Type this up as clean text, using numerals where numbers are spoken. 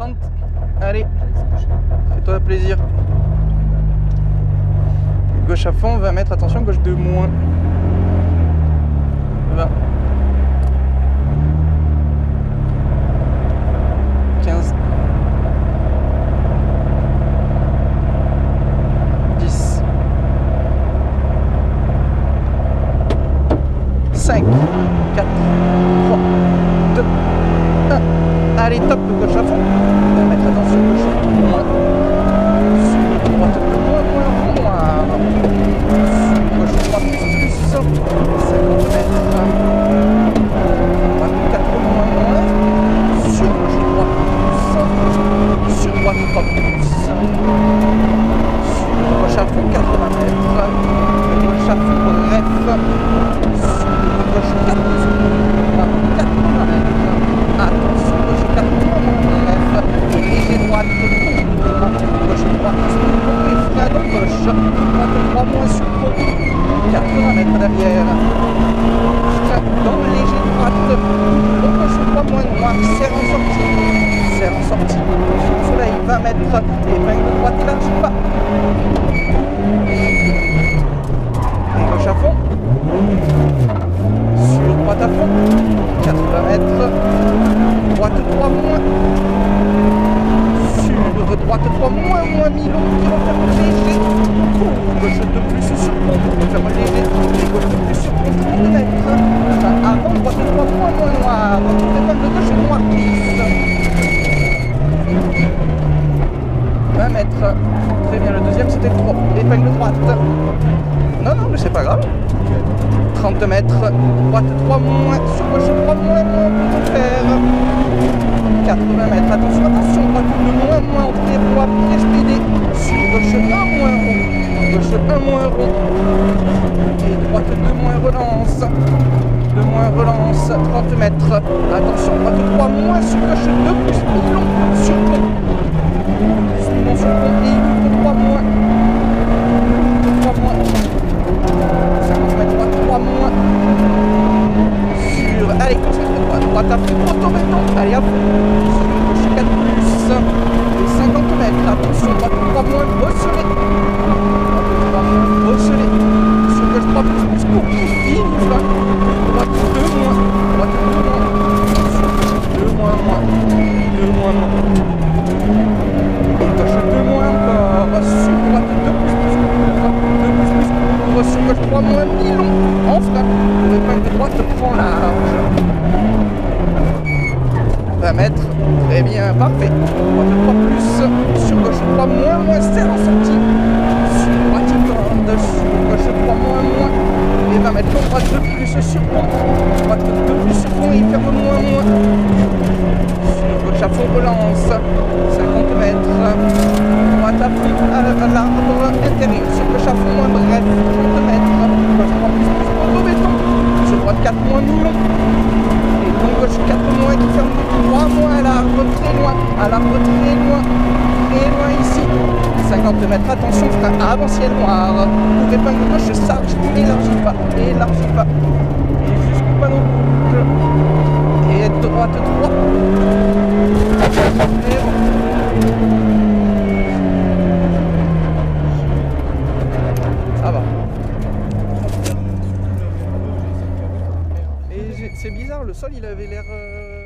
30. Allez, fais-toi plaisir. Gauche à fond, 20 mètres, attention, gauche de moins. 20. 15. 10. 5. 4. 3. 2. 1. Allez, top, gauche à fond. 20 mètres, attention, gauche à fond. Moins. Sur droite de moins. Gauche 3 plus. 50 mètres. Droite 4 moins. Sur gauche 3 plus. Sur droite 3 plus. Sur gauche à fond 80 mètres. Gauche à fond bref. Sur gauche 4 plus. 80 mètres. Attention, gauche 4 moins bref. Léger droite. Gauche 3 plus. Et frein dans gauche. Droite 3 moins sur pont. 80 mètres derrière. Frein dans le léger droite. Gauche 3 moins noir. Serre en sortie. Serre en sortie. Sur le soleil 20 mètres. Épingle de droite élargie pas. Et gauche à fond. Sur droite à fond. 80 mètres. Droite 3 moins. Sur droite 3 moins, moins mi-long, qui referme léger. Gauche 2 plus sur pont, referme léger. Et gauche 2 plus sur pont, 30 mètres. Avant, droite 3 moins, moins noir. Épingle de gauche noir plus. 20 mètres. Très bien, le deuxième c'était le 3. Épingle droite. Non, mais c'est pas grave. 30 mètres. Droite 3 moins, sur gauche 3 moins, pour faire. 80 mètres. Attention, droite 2 moins, entrée droite, piège PD. Sur gauche 1 moins rond. Gauche 1 moins rond. Et droite 2 moins relance. 2 moins relance. 30 mètres. Attention, droite 3 moins, sur gauche 2 plus long sur pont. Long sur pont et 3 moins. 3 moins. 50 mètres, droite 3 moins. Sur. Allez, concentre droite. Droite à fond, auto-béton. Allez, à fond. Gauche 4 plus. Et 50 mètres. Attention, droite 3 moins, bosselé. Droite 3 moins, bosselé. Sur gauche 3 plus, pour qui file. Droite 2 moins. Droite 2 moins. 2 moins, moins. 2 moins, moins. Et gauche 2 moins encore. Sur droite 2 plus. Sur gauche 3 moins, mi-long. En frein. L'épingle de droite prend large. 20 mètres, très bien, parfait. Droite 3 plus, sur gauche 3 moins, serre en sortie. Sur droite corde, sur gauche 3 moins, et 20 mètres, droite 2 plus sur pont. Droite 2 plus sur pont, il ferme moins. Sur gauche à fond, relance, 50 mètres. Droite à fond, à l'arbre intérieur, sur gauche à fond, bref, 30 mètres. Gauche 3 plus, auto-béton. Sur droite 4 moins, mi-long. Gauche 4 moins qui ferme 3 moins à l'arbre très loin, très loin ici. 50 mètres, attention, frein avant ciel noir. Pour épingle gauche, charge, élargis pas. Et jusqu'au panneau rouge. Et droite 3. Ça va. C'est bizarre, le sol il avait l'air...